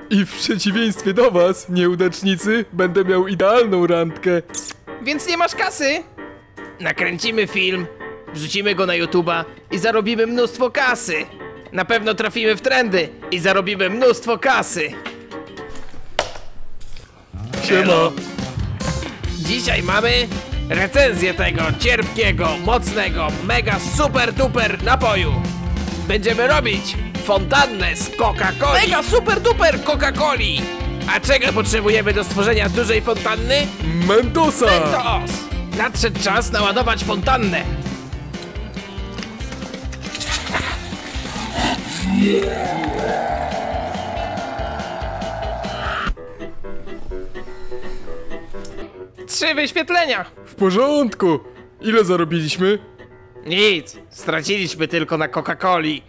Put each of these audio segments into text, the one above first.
I w przeciwieństwie do was, nieudacznicy, będę miał idealną randkę. Więc nie masz kasy? Nakręcimy film, wrzucimy go na YouTube'a i zarobimy mnóstwo kasy. Na pewno trafimy w trendy i zarobimy mnóstwo kasy. Siema. Dzisiaj mamy recenzję tego cierpkiego, mocnego, mega super duper napoju. Będziemy robić fontannę z Coca-Coli. Mega super duper Coca-Coli. A czego potrzebujemy do stworzenia dużej fontanny? Mentosa. Mentos! Nadszedł czas naładować fontannę. Trzy wyświetlenia. W porządku. Ile zarobiliśmy? Nic, straciliśmy tylko na Coca-Coli.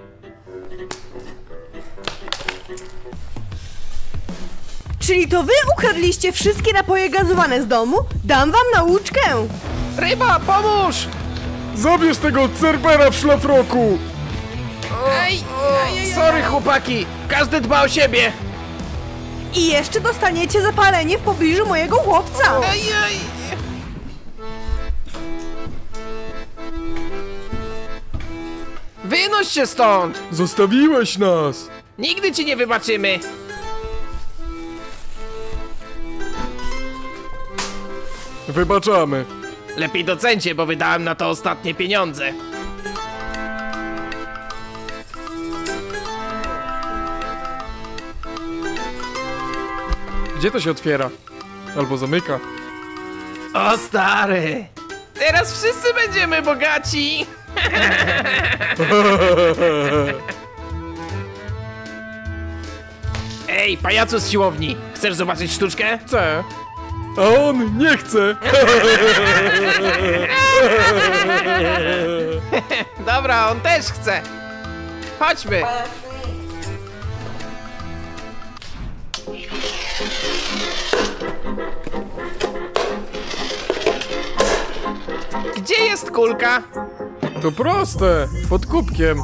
Czyli to wy ukradliście wszystkie napoje gazowane z domu? Dam wam nauczkę! Ryba, pomóż! Zabierz tego Cerbera w szlafroku! Ej, sorry chłopaki, każdy dba o siebie. I jeszcze dostaniecie zapalenie w pobliżu mojego chłopca! Ej. Wynoś się stąd! Zostawiłeś nas! Nigdy ci nie wybaczymy! Wybaczamy. Lepiej docencie, bo wydałem na to ostatnie pieniądze. Gdzie to się otwiera? Albo zamyka. O stary! Teraz wszyscy będziemy bogaci! Ej, pajacu z siłowni! Chcesz zobaczyć sztuczkę? Chcę. A on nie chce. Dobra, on też chce! Chodźmy! Gdzie jest kulka? To proste. Pod kubkiem.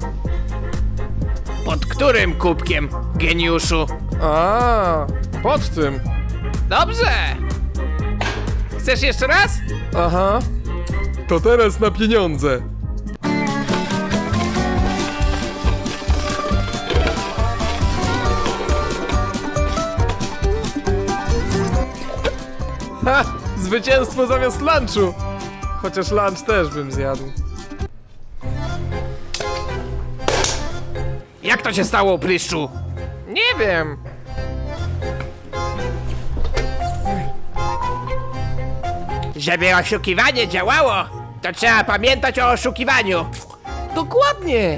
Pod którym kubkiem, geniuszu? A, pod tym. Dobrze! Chcesz jeszcze raz? Aha. To teraz na pieniądze. Ha! Zwycięstwo zamiast lunchu! Chociaż lunch też bym zjadł. Jak to się stało, pryszczu? Nie wiem. Żeby oszukiwanie działało, to trzeba pamiętać o oszukiwaniu. Dokładnie.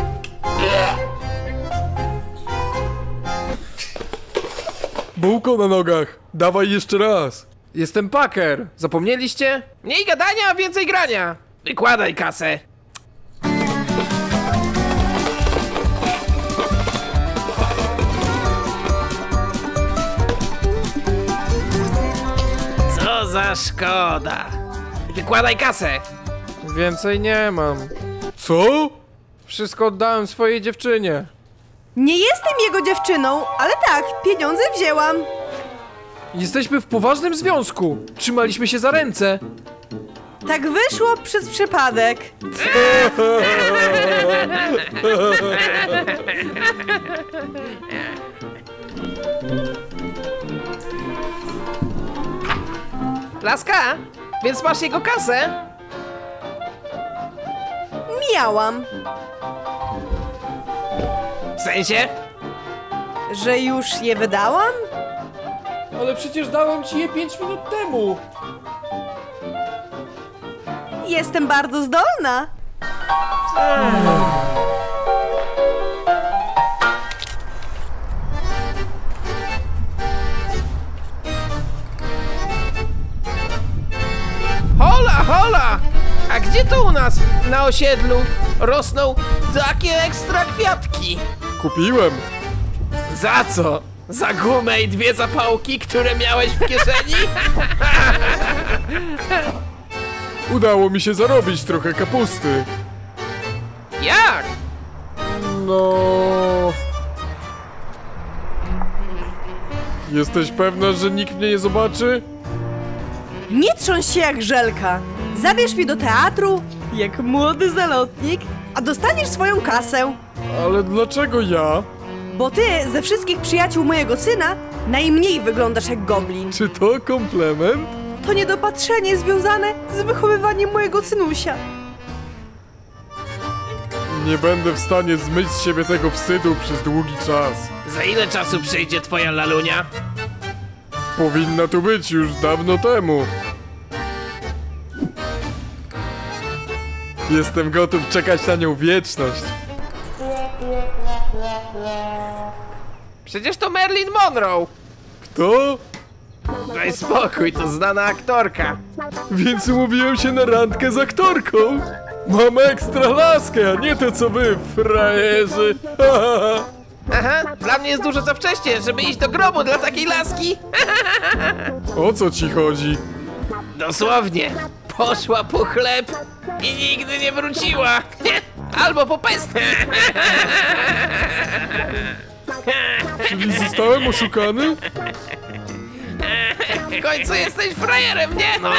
Bułko na nogach. Dawaj jeszcze raz. Jestem Packer. Zapomnieliście? Mniej gadania, a więcej grania. Wykładaj kasę. Co za szkoda. Wykładaj kasę. Więcej nie mam. Co? Wszystko oddałem swojej dziewczynie. Nie jestem jego dziewczyną, ale tak, pieniądze wzięłam. Jesteśmy w poważnym związku. Trzymaliśmy się za ręce. Tak wyszło przez przypadek. Laska, więc masz jego kasę? Miałam. W sensie? Że już je wydałam? Ale przecież dałem ci je 5 minut temu. Jestem bardzo zdolna. Hola, hola! A gdzie to u nas, na osiedlu, rosną takie ekstra kwiatki? Kupiłem. Za co? Za gumę i 2 zapałki, które miałeś w kieszeni? Udało mi się zarobić trochę kapusty. Jak? No... Jesteś pewna, że nikt mnie nie zobaczy? Nie trząś się jak żelka. Zabierz mnie do teatru, jak młody zalotnik, a dostaniesz swoją kasę. Ale dlaczego ja? Bo ty ze wszystkich przyjaciół mojego syna najmniej wyglądasz jak goblin. Czy to komplement? To niedopatrzenie związane z wychowywaniem mojego synusia. Nie będę w stanie zmyć z siebie tego wstydu przez długi czas. Za ile czasu przyjdzie twoja lalunia? Powinna tu być już dawno temu. Jestem gotów czekać na nią wieczność. Przecież to Marilyn Monroe! Kto? Daj spokój, to znana aktorka. Więc umówiłem się na randkę z aktorką. Mam ekstra laskę, a nie to co wy, frajerzy. Aha, dla mnie jest dużo za wcześnie, żeby iść do grobu dla takiej laski. O co ci chodzi? Dosłownie, poszła po chleb i nigdy nie wróciła. Albo po pestę. Czyli zostałem oszukany? W końcu jesteś frajerem, nie? No.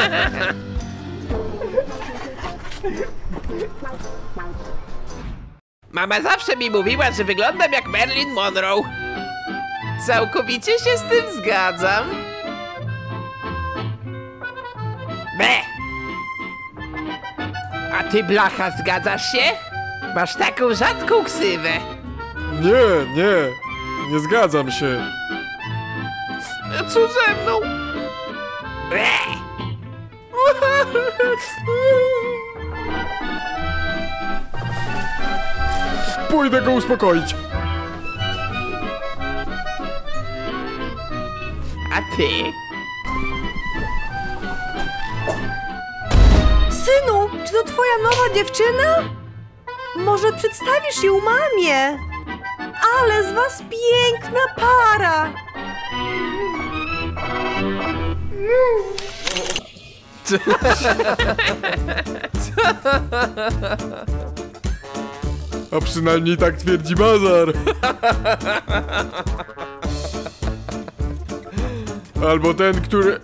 Mama zawsze mi mówiła, że wyglądam jak Marilyn Monroe. Całkowicie się z tym zgadzam. Be! A ty, blacha, zgadzasz się? Masz taką rzadką ksywę. Nie zgadzam się. Co ze mną? Be! Pójdę go uspokoić. A ty? Synu, czy to twoja nowa dziewczyna? Może przedstawisz ją mamie? Ale z was piękna para! A przynajmniej tak twierdzi Bazar. Albo ten, który...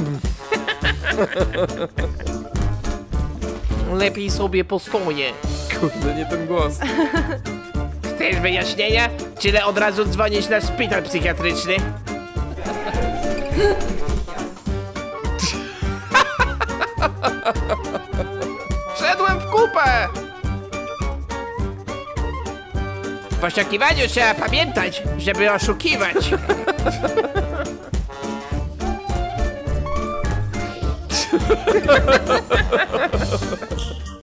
Lepiej sobie postoję. Kurde, nie ten głos. Chcesz wyjaśnienia? Czy od razu dzwonić na szpital psychiatryczny? Wszedłem w kupę! W poszukiwaniu trzeba pamiętać, żeby oszukiwać.